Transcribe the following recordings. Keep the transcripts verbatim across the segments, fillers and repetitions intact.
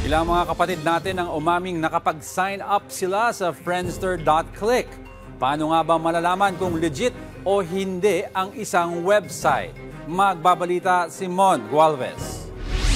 Ilang mga kapatid natin ang umaming nakapag-sign up sila sa Friendster dot click. Paano nga ba malalaman kung legit o hindi ang isang website? Magbabalita si Mon Gualvez.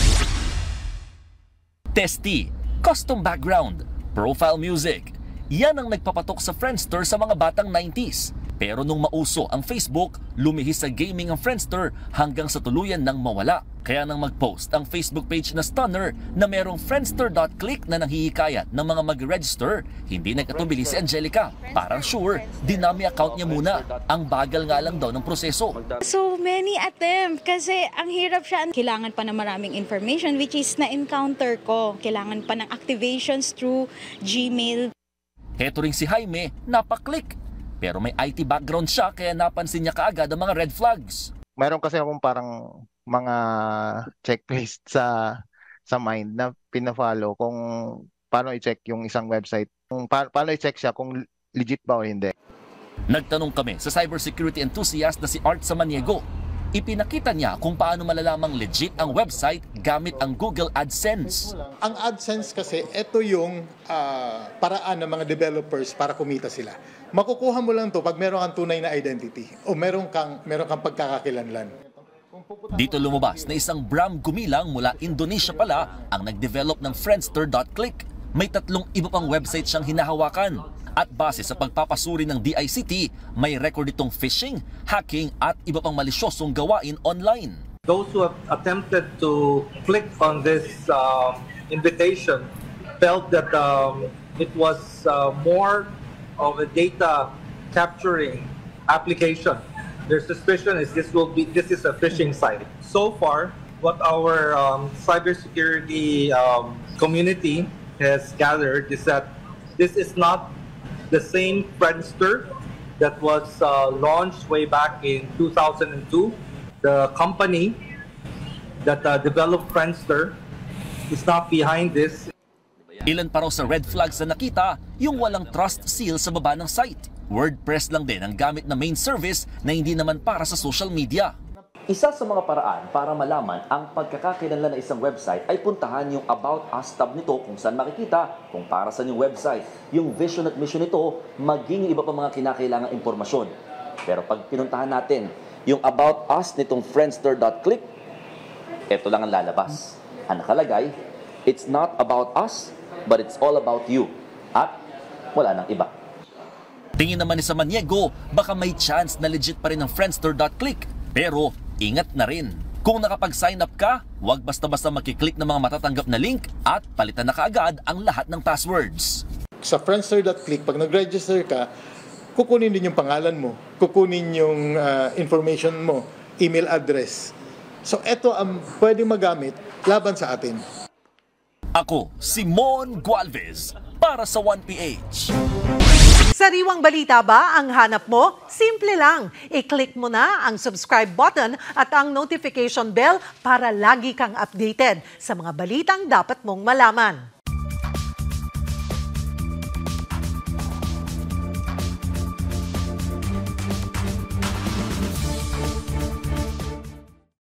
Testy, custom background, profile music. Yan ang nagpapatok sa Friendster sa mga batang nineties. Pero nung mauso ang Facebook, lumihis sa gaming ang Friendster hanggang sa tuluyan nang mawala. Kaya nang mag-post ang Facebook page na Stunner na merong Friendster dot click na nanghihikayat ng mga mag-register, hindi nagkatubili si Angelica. Parang sure, dinami account niya muna. Ang bagal nga lang daw ng proseso. So many attempts kasi ang hirap siya. Kailangan pa ng maraming information which is na-encounter ko. Kailangan pa ng activations through Gmail. Heto rin si Jaime, napaklik. Pero may I T background siya kaya napansin niya kaagad ang mga red flags. Mayroon kasi akong parang mga checklist sa sa mind na pina-follow kung paano i-check yung isang website. Kung pa paano i-check siya kung legit ba o hindi. Nagtanong kami sa cybersecurity enthusiast na si Art Samaniego. Ipinakita niya kung paano malalamang legit ang website gamit ang Google AdSense. Ang AdSense kasi, ito yung uh, paraan ng mga developers para kumita sila. Makukuha mo lang to pag meron kang tunay na identity o meron kang, meron kang pagkakakilanlan. Dito lumabas na isang Bram Gumilang mula Indonesia pala ang nag-develop ng Friendster dot click. May tatlong iba pang website siyang hinahawakan. At base sa pagpapasuri ng D I C T, may record itong phishing, hacking at iba pang malisyosong gawain online. Those who have attempted to click on this uh, invitation felt that um, it was uh, more of a data capturing application. Their suspicion is this will be this is a phishing site. So far, what our um, cybersecurity um, community has gathered is that this is not the same Friendster that was uh, launched way back in two thousand two. The company that uh, developed Friendster is not behind this. Ilan pa raw sa red flags na nakita, yung walang trust seal sa baba ng site. WordPress lang din ang gamit na main service na hindi naman para sa social media. Isa sa mga paraan para malaman ang pagkakakilanlan ng isang website ay puntahan yung About Us tab nito kung saan makikita kung para saan yung website, yung vision at mission nito, maging iba pa mga kinakailangang impormasyon. Pero pag pinuntahan natin yung About Us nitong Friendster dot click, ito lang ang lalabas. Ang nakalagay, it's not about us, but it's all about you. At wala nang iba. Tingin naman ni Samaniego, baka may chance na legit pa rin ang Friendster dot click. Pero ingat na rin. Kung nakapag-sign up ka, huwag basta-basta makiklik ng mga matatanggap na link at palitan na kaagad ang lahat ng passwords. Sa Friendster dot click, pag nag-register ka, kukunin din yung pangalan mo, kukunin yung uh, information mo, email address. So ito ang pwedeng magamit laban sa atin. Ako, si Mon Gualvez, para sa one P H. Sariwang balita ba ang hanap mo? Simple lang. I-click mo na ang subscribe button at ang notification bell para lagi kang updated sa mga balitang dapat mong malaman.